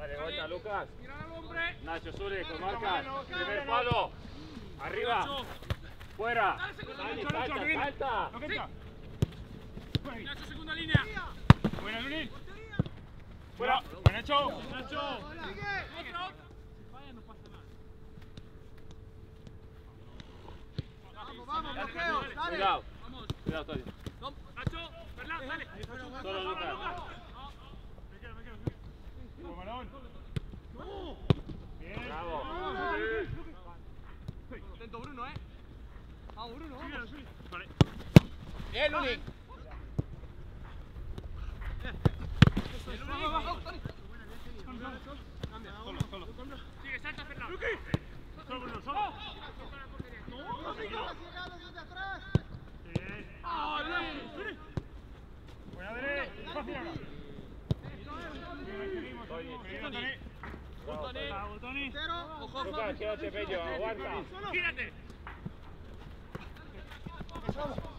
Dale, vuelta, Lucas. Nacho, Zúrez, marcas. Primer palo. Arriba. Fuera. Salta. Nacho, segunda línea. Buena, Lunin. Fuera. Buen Nacho. Nacho. Otro. Vaya, no pasa nada. Vamos, bloqueo, dale. Cuidado. Cuidado, Tony. Nacho, Fernández, dale. Solo Lucas. Buen balón. Bien. Bravo. Atento, Bruno, Vamos, Bruno, vamos. Vale. Bien, Lunin. Vamos, Tony. Solo. Sigue, salta, Fernández. Solo, Bruno, solo. Buena, Adri. Fácil ahora. Bravo, Tony. Lucas, quédate, Pello. Aguanta. Gírate. Vamos.